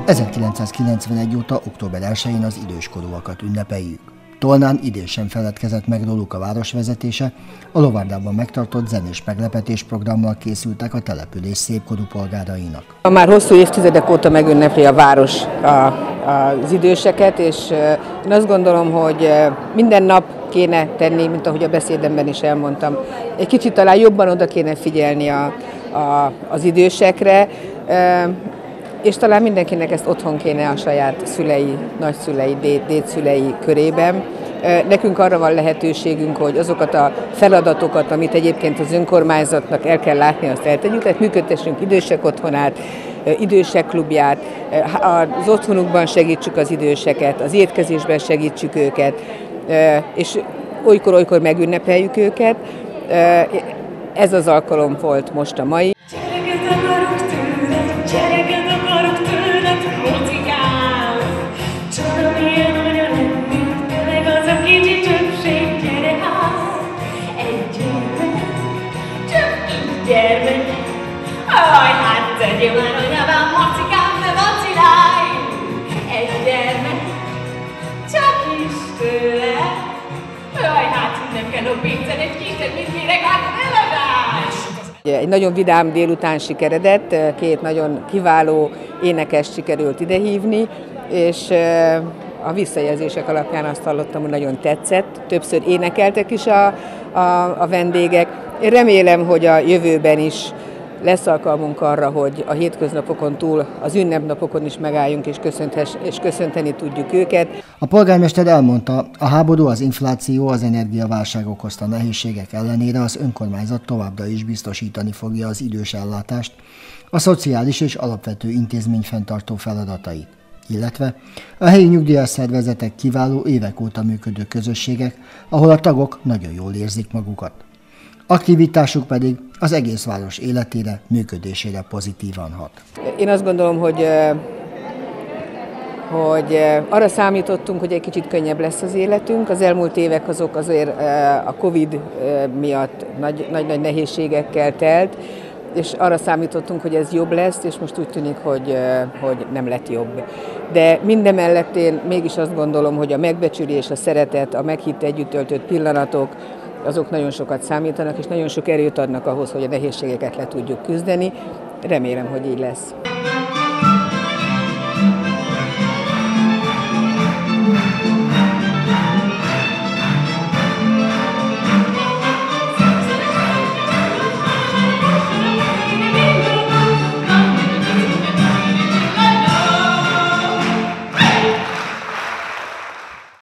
1991 óta október 1-én az időskorúakat ünnepeljük. Tolnán idén sem feledkezett meg róluk a városvezetése, a Lovárdában megtartott zenés meglepetés programmal készültek a település szépkorú polgárainak. Már hosszú évtizedek óta megünnepli a város az időseket, és én azt gondolom, hogy minden nap kéne tenni, mint ahogy a beszédemben is elmondtam. Egy kicsit talán jobban oda kéne figyelni az idősekre, és talán mindenkinek ezt otthon kéne a saját szülei, nagyszülei, dédszülei körében. Nekünk arra van lehetőségünk, hogy azokat a feladatokat, amit egyébként az önkormányzatnak el kell látni, azt eltegyük, tehát működtessünk idősek otthonát, idősek klubját, az otthonukban segítsük az időseket, az étkezésben segítsük őket, és olykor-olykor megünnepeljük őket. Ez az alkalom volt most a mai. Hát tegyél már anyám, macikám, ne vacilálj! Egy gyermek, csak is tőle. Hát nem kell obbécen egy kicsit, mint mire eladás! Egy nagyon vidám délután sikeredett, két nagyon kiváló énekest sikerült idehívni, és a visszajelzések alapján azt hallottam, hogy nagyon tetszett. Többször énekeltek is a vendégek. Én remélem, hogy a jövőben is lesz alkalmunk arra, hogy a hétköznapokon túl az ünnepnapokon is megálljunk és köszönteni tudjuk őket. A polgármester elmondta, a háború, az infláció, az energiaválság okozta nehézségek ellenére az önkormányzat továbbra is biztosítani fogja az idős ellátást, a szociális és alapvető intézményfenntartó feladatait, illetve a helyi nyugdíjas szervezetek kiváló évek óta működő közösségek, ahol a tagok nagyon jól érzik magukat. Aktivitásuk pedig az egész város életére, működésére pozitívan hat. Én azt gondolom, hogy arra számítottunk, hogy egy kicsit könnyebb lesz az életünk. Az elmúlt évek azok azért a Covid miatt nagy nehézségekkel telt, és arra számítottunk, hogy ez jobb lesz, és most úgy tűnik, hogy nem lett jobb. De mindemellett én mégis azt gondolom, hogy a megbecsülés, a szeretet, a meghitt együtt töltött pillanatok, azok nagyon sokat számítanak, és nagyon sok erőt adnak ahhoz, hogy a nehézségeket le tudjuk küzdeni. Remélem, hogy így lesz.